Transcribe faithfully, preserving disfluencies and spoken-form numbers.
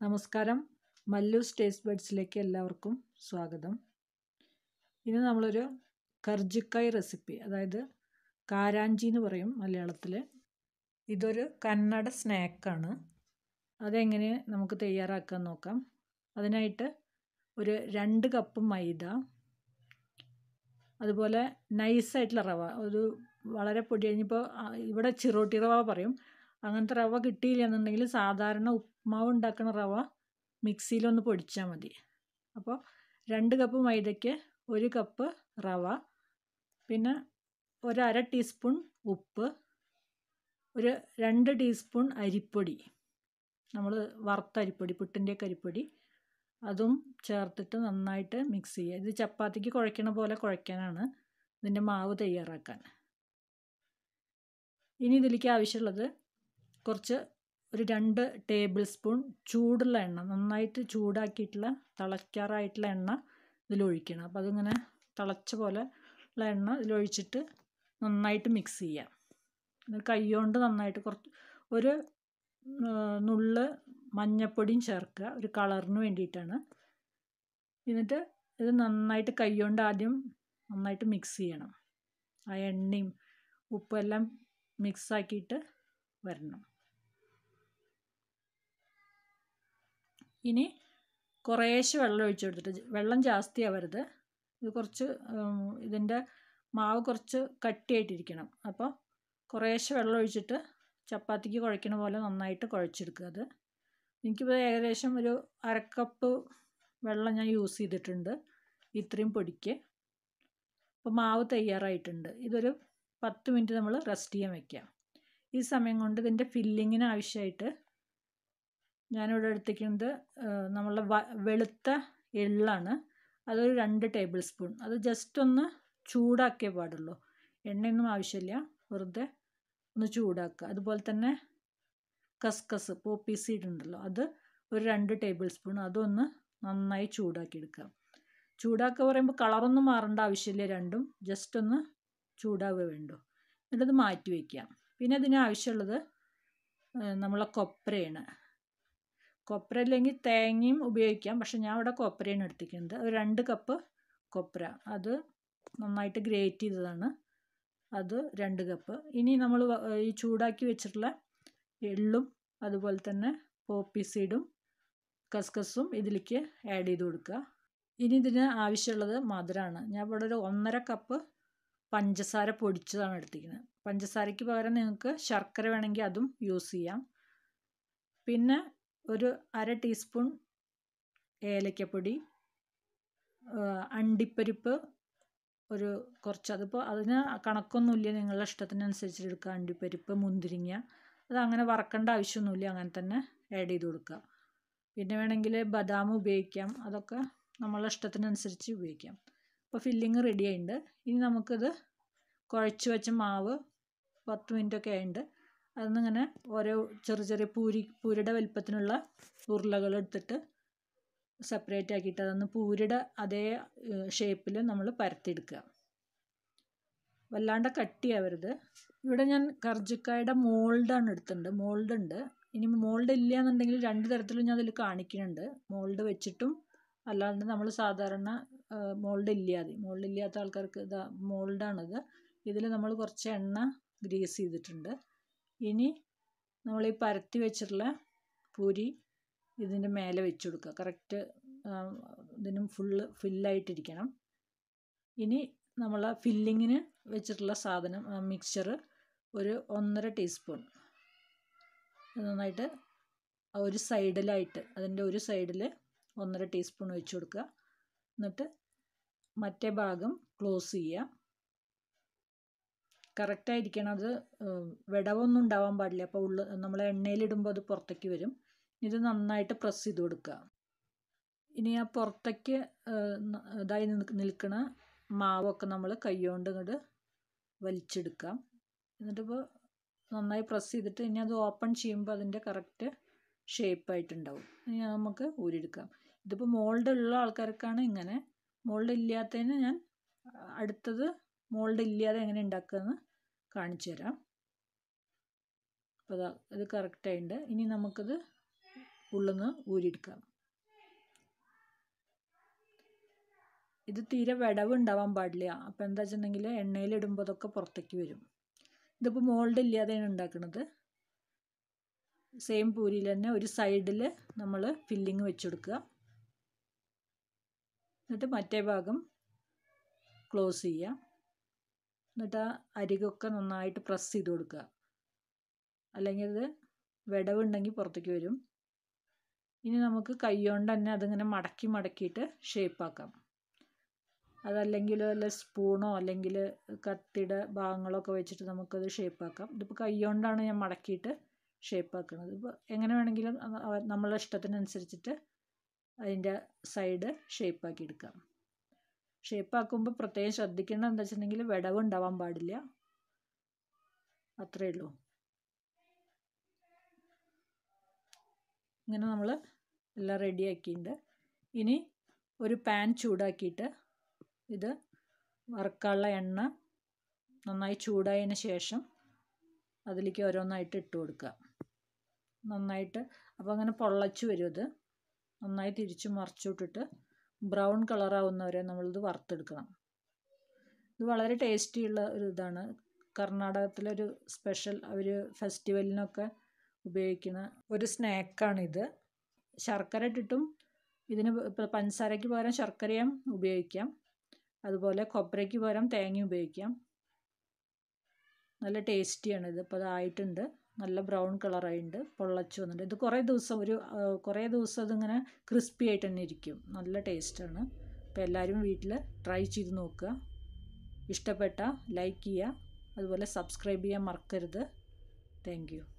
നമസ്കാരം, മല്ലൂസ് ടേസ്റ്റ് ബഡ്സിലേക്ക് എല്ലാവർക്കും സ്വാഗതം. ഇന്ന് നമ്മളൊരു കർജിക്കായ് റെസിപ്പി, അതായത് കാരാഞ്ചി എന്ന് പറയും മലയാളത്തിൽ. ഇതൊരു കന്നഡ സ്നാക്കാണ്. അതെങ്ങനെ നമുക്ക് തയ്യാറാക്കാൻ നോക്കാം. അതിനായിട്ട് ഒരു രണ്ട് കപ്പ് മൈദ, അതുപോലെ നൈസായിട്ടുള്ള റവ, ഒരു വളരെ പൊടി, കഴിഞ്ഞിപ്പോൾ ഇവിടെ ചിറോട്ടി റവ പറയും. അങ്ങനത്തെ റവ കിട്ടിയില്ല എന്നുണ്ടെങ്കിൽ സാധാരണ ഉപ്മാവ് ഉണ്ടാക്കുന്ന റവ മിക്സിയിലൊന്ന് പൊടിച്ചാൽ മതി. അപ്പോൾ രണ്ട് കപ്പ് മൈദയ്ക്ക് ഒരു കപ്പ് റവ, പിന്നെ ഒരു അര ടീസ്പൂൺ ഉപ്പ്, ഒരു രണ്ട് ടീസ്പൂൺ അരിപ്പൊടി, നമ്മൾ വറുത്ത അരിപ്പൊടി, പുട്ടിൻ്റെയൊക്കെ അരിപ്പൊടി, അതും ചേർത്തിട്ട് നന്നായിട്ട് മിക്സ് ചെയ്യുക. ഇത് ചപ്പാത്തിക്ക് കുഴയ്ക്കണ പോലെ കുഴയ്ക്കാനാണ് ഇതിൻ്റെ മാവ് തയ്യാറാക്കാൻ. ഇനി ഇതിലേക്ക് ആവശ്യമുള്ളത് കുറച്ച് ഒരു രണ്ട് ടേബിൾ സ്പൂൺ ചൂടുള്ള എണ്ണ, നന്നായിട്ട് ചൂടാക്കിയിട്ടുള്ള തിളയ്ക്കാറായിട്ടുള്ള എണ്ണ ഇതിലൊഴിക്കണം. അപ്പോൾ അതിങ്ങനെ തിളച്ച പോലെ ഉള്ള എണ്ണ ഇതിലൊഴിച്ചിട്ട് നന്നായിട്ട് മിക്സ് ചെയ്യാം. കൈ കൊണ്ട് നന്നായിട്ട് കുറച്ച് ഒരു നുള്ള് മഞ്ഞപ്പൊടിയും ചേർക്കുക, ഒരു കളറിന് വേണ്ടിയിട്ടാണ്. എന്നിട്ട് ഇത് നന്നായിട്ട് കൈ കൊണ്ട് ആദ്യം നന്നായിട്ട് മിക്സ് ചെയ്യണം. ആ എണ്ണയും ഉപ്പും എല്ലാം മിക്സാക്കിയിട്ട് വരണം. ഇനി കുറേശ്ശെ വെള്ളം ഒഴിച്ച് കൊടുത്തിട്ട്, വെള്ളം ജാസ്തി ആവരുത്, ഇത് കുറച്ച് ഇതിൻ്റെ മാവ് കുറച്ച് കട്ടിയായിട്ടിരിക്കണം. അപ്പോൾ കുറേശ്ശെ വെള്ളം ഒഴിച്ചിട്ട് ചപ്പാത്തിക്ക് കുഴയ്ക്കണ പോലെ നന്നായിട്ട് കുഴച്ചെടുക്കുക. അത് എനിക്കിപ്പോൾ ഏകദേശം ഒരു അരക്കപ്പ് വെള്ളം ഞാൻ യൂസ് ചെയ്തിട്ടുണ്ട് ഇത്രയും പൊടിക്ക്. അപ്പോൾ മാവ് തയ്യാറായിട്ടുണ്ട്. ഇതൊരു പത്ത് മിനിറ്റ് നമ്മൾ റെസ്റ്റ് ചെയ്യാൻ വയ്ക്കാം. ഈ സമയം കൊണ്ട് ഇതിൻ്റെ ഫില്ലിങ്ങിന് ആവശ്യമായിട്ട് ഞാനിവിടെ എടുത്തിരിക്കുന്നത് നമ്മളുടെ വെളുത്ത എള്ളാണ്. അതൊരു രണ്ട് ടേബിൾ സ്പൂൺ. അത് ജസ്റ്റ് ഒന്ന് ചൂടാക്കിയേ പാടുള്ളൂ, എണ്ണയൊന്നും ആവശ്യമില്ല, വെറുതെ ഒന്ന് ചൂടാക്കുക. അതുപോലെ തന്നെ കസ്കസ്, പോപ്പി സീഡ് ഉണ്ടല്ലോ, അത് ഒരു രണ്ട് ടേബിൾ സ്പൂൺ, അതൊന്ന് നന്നായി ചൂടാക്കിയെടുക്കുക. ചൂടാക്കുക പറയുമ്പോൾ കളറൊന്നും മാറേണ്ട ആവശ്യമില്ല, രണ്ടും ജസ്റ്റ് ഒന്ന് ചൂടാവുക വേണ്ടു. എന്നിട്ടത് മാറ്റി വയ്ക്കാം. പിന്നെ ഇതിന് ആവശ്യമുള്ളത് നമ്മളെ കൊപ്രയാണ്. കൊപ്ര ഇല്ലെങ്കിൽ തേങ്ങയും ഉപയോഗിക്കാം, പക്ഷെ ഞാൻ ഇവിടെ കൊപ്രയാണ് എടുത്തിരിക്കുന്നത്. ഒരു രണ്ട് കപ്പ് കൊപ്ര, അത് നന്നായിട്ട് ഗ്രേറ്റ് ചെയ്തതാണ്, അത് രണ്ട് കപ്പ്. ഇനി നമ്മൾ ഈ ചൂടാക്കി വെച്ചിട്ടുള്ള എള്ളും അതുപോലെ തന്നെ പോപ്പി സീഡും കസ്കസും ഇതിലേക്ക് ആഡ് ചെയ്ത് കൊടുക്കുക. ഇനി ഇതിന് ആവശ്യമുള്ളത് മധുരമാണ്. ഞാൻ ഇവിടെ ഒരു ഒന്നര കപ്പ് പഞ്ചസാര പൊടിച്ചതാണ് എടുത്തിരിക്കുന്നത്. പഞ്ചസാരയ്ക്ക് പകരം നിങ്ങൾക്ക് ശർക്കര വേണമെങ്കിൽ അതും യൂസ് ചെയ്യാം. പിന്നെ ഒരു അര ടീസ്പൂൺ ഏലക്കപ്പൊടി, അണ്ടിപ്പരിപ്പ് ഒരു കുറച്ച്, അതിപ്പോൾ അതിന് കണക്കൊന്നുമില്ല, നിങ്ങളുടെ ഇഷ്ടത്തിനനുസരിച്ച് എടുക്കുക. അണ്ടിപ്പരിപ്പ്, മുന്തിരിങ്ങ, അത് അങ്ങനെ വറക്കേണ്ട ആവശ്യമൊന്നുമില്ല, അങ്ങനെ തന്നെ ആഡ് ചെയ്ത് കൊടുക്കുക. പിന്നെ വേണമെങ്കിൽ ബദാം ഉപയോഗിക്കാം, അതൊക്കെ നമ്മളുടെ ഇഷ്ടത്തിനനുസരിച്ച് ഉപയോഗിക്കാം. അപ്പോൾ ഫില്ലിങ് റെഡി ആയിട്ടുണ്ട്. ഇനി നമുക്കിത് കുഴച്ച് വെച്ച മാവ് പത്ത് മിനിറ്റൊക്കെ ആയിട്ടുണ്ട്. അതിന്നിങ്ങനെ ഓരോ ചെറിയ ചെറിയ പൂരി പൂരിയുടെ വലിപ്പത്തിനുള്ള ഉരുളകൾ എടുത്തിട്ട് സെപ്പറേറ്റ് ആക്കിയിട്ട് അതൊന്ന് പൂരിയുടെ അതേ ഷേപ്പിൽ നമ്മൾ പരത്തിയെടുക്കുക. വല്ലാണ്ട് കട്ടിയാവരുത്. ഇവിടെ ഞാൻ കർജിക്കായുടെ മോൾഡാണ് എടുത്തിട്ടുണ്ട്, മോൾഡ് ഉണ്ട്. ഇനി മോൾഡ് ഇല്ല എന്നുണ്ടെങ്കിൽ രണ്ട് തരത്തിലും ഞാൻ അതിൽ കാണിക്കുന്നുണ്ട്, മോൾഡ് വെച്ചിട്ടും അല്ലാണ്ട് നമ്മൾ സാധാരണ മോൾഡ് ഇല്ലാതെ. മോൾഡ് ഇല്ലാത്ത ആൾക്കാർക്ക് ഇതാ മോൾഡാണിത്. ഇതിൽ നമ്മൾ കുറച്ച് എണ്ണ ഗ്രീസ് ചെയ്തിട്ടുണ്ട്. ഇനി നമ്മൾ ഈ പരത്തി വെച്ചിട്ടുള്ള പൂരി ഇതിൻ്റെ മേലെ വെച്ച് കൊടുക്കുക. കറക്റ്റ് ഇതിനും ഫുള്ള് ഫില്ലായിട്ടിരിക്കണം. ഇനി നമ്മൾ ഫില്ലിങ്ങിന് വെച്ചിട്ടുള്ള സാധനം, മിക്സ്ചർ ഒരു ഒന്നര ടീസ്പൂൺ നന്നായിട്ട് ഒരു സൈഡിലായിട്ട്, അതിൻ്റെ ഒരു സൈഡിൽ ഒന്നര ടീസ്പൂൺ വെച്ച് കൊടുക്കുക. എന്നിട്ട് മറ്റേ ഭാഗം ക്ലോസ് ചെയ്യുക. കറക്റ്റായിരിക്കണം, അത് വിടവൊന്നും ഉണ്ടാവാൻ പാടില്ല. അപ്പോൾ ഉള്ള നമ്മൾ എണ്ണയിലിടുമ്പോൾ അത് പുറത്തേക്ക് വരും. ഇത് നന്നായിട്ട് പ്രസ് ചെയ്ത് കൊടുക്കുക. ഇനി ആ പുറത്തേക്ക് ഇതായി നിൽക്കുന്ന മാവൊക്കെ നമ്മൾ കൈകൊണ്ട് ഇങ്ങോട്ട് വലിച്ചെടുക്കാം. എന്നിട്ടിപ്പോൾ നന്നായി പ്രസ് ചെയ്തിട്ട് ഇനി അത് ഓപ്പൺ ചെയ്യുമ്പോൾ അതിൻ്റെ കറക്റ്റ് ഷേപ്പായിട്ടുണ്ടാവും. ഇനി നമുക്ക് ഊരിയെടുക്കാം. ഇതിപ്പോൾ മോൾഡ് ഉള്ള ആൾക്കാർക്കാണ് ഇങ്ങനെ, മോൾഡ് ഇല്ലാത്തതിന് ഞാൻ അടുത്തത് മോൾഡ് ഇല്ലാതെ എങ്ങനെ ഉണ്ടാക്കുകയെന്ന് കാണിച്ചു തരാം. അപ്പോൾ അതാ ഇത് കറക്റ്റായിട്ടുണ്ട്. ഇനി നമുക്കിത് ഉള്ളിന്ന് ഊരിയെടുക്കാം. ഇത് തീരെ വിടവ് ഉണ്ടാവാൻ പാടില്ല. അപ്പോൾ എന്താ വെച്ചിട്ടുണ്ടെങ്കിൽ എണ്ണയിലിടുമ്പോൾ അതൊക്കെ പുറത്തേക്ക് വരും. ഇതിപ്പോൾ മോൾഡ് ഇല്ലാതെയാണ് ഉണ്ടാക്കുന്നത്. സെയിം പൂരിയിൽ തന്നെ ഒരു സൈഡിൽ നമ്മൾ ഫില്ലിങ് വെച്ച് കൊടുക്കുക. എന്നിട്ട് മറ്റേ ഭാഗം ക്ലോസ് ചെയ്യുക. എന്നിട്ട് ആ അരികൊക്കെ നന്നായിട്ട് പ്രസ് ചെയ്ത് കൊടുക്കുക. അല്ലെങ്കിൽ ഇത് വിടവുണ്ടെങ്കിൽ പുറത്തേക്ക് വരും. ഇനി നമുക്ക് കൈ കൊണ്ട് തന്നെ അതിങ്ങനെ മടക്കി മടക്കിയിട്ട് ഷേപ്പാക്കാം. അതല്ലെങ്കിൽ വല്ല സ്പൂണോ അല്ലെങ്കിൽ കത്തിയുടെ ഭാഗങ്ങളൊക്കെ വെച്ചിട്ട് നമുക്കത് ഷേപ്പാക്കാം. ഇതിപ്പോൾ കൈ കൊണ്ടാണ് ഞാൻ മടക്കിയിട്ട് ഷേപ്പാക്കുന്നത്. ഇപ്പോൾ എങ്ങനെ വേണമെങ്കിലും നമ്മളുടെ ഇഷ്ടത്തിനനുസരിച്ചിട്ട് അതിൻ്റെ സൈഡ് ഷേപ്പാക്കി എടുക്കാം. ഷേപ്പാക്കുമ്പോൾ പ്രത്യേകം ശ്രദ്ധിക്കേണ്ടത് എന്താ വെച്ചിട്ടുണ്ടെങ്കിൽ വിടവ് ഉണ്ടാവാൻ പാടില്ല. അത്രയേ ഉള്ളൂ. ഇങ്ങനെ നമ്മൾ എല്ലാം റെഡിയാക്കിയിട്ടുണ്ട്. ഇനി ഒരു പാൻ ചൂടാക്കിയിട്ട് ഇത് വറുക്കാനുള്ള എണ്ണ നന്നായി ചൂടായതിന് ശേഷം അതിലേക്ക് ഓരോന്നായിട്ട് ഇട്ട് കൊടുക്കുക. നന്നായിട്ട് അപ്പോൾ അങ്ങനെ പൊള്ളച്ച് വരും. ഇത് നന്നായി തിരിച്ച് മറിച്ചിട്ടിട്ട് ബ്രൗൺ കളറാവുന്നവരെ നമ്മളിത് വറുത്തെടുക്കണം. ഇത് വളരെ ടേസ്റ്റിയുള്ള ഒരു ഇതാണ്. കർണാടകത്തിലൊരു സ്പെഷ്യൽ അവർ ഫെസ്റ്റിവലിനൊക്കെ ഉപയോഗിക്കുന്ന ഒരു സ്നാക്കാണിത്. ശർക്കര ഇട്ടിട്ടും ഇതിന് ഇപ്പോൾ പഞ്ചസാരയ്ക്ക് പകരം ശർക്കരയും ഉപയോഗിക്കാം. അതുപോലെ കൊപ്രയ്ക്ക് പകരം തേങ്ങ ഉപയോഗിക്കാം. നല്ല ടേസ്റ്റിയാണ് ഇത്. ഇപ്പോൾ അതായിട്ടുണ്ട്. നല്ല ബ്രൗൺ കളറായിട്ടുണ്ട്. പൊള്ളച്ച് വന്നിട്ടുണ്ട്. ഇത് കുറേ ദിവസം ഒരു കുറേ ദിവസം ഇതിങ്ങനെ ക്രിസ്പി ആയിട്ട് തന്നെ ഇരിക്കും. നല്ല ടേസ്റ്റാണ്. അപ്പോൾ എല്ലാവരും വീട്ടിൽ ട്രൈ ചെയ്ത് നോക്കുക. ഇഷ്ടപ്പെട്ട ലൈക്ക് ചെയ്യുക. അതുപോലെ സബ്സ്ക്രൈബ് ചെയ്യാൻ മറക്കരുത്. Thank U.